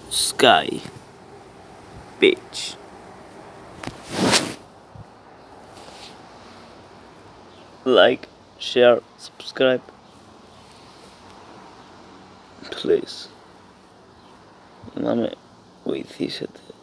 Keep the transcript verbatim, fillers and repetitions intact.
Sky Beach. Like, share, subscribe, please. Dame, uy, dísete.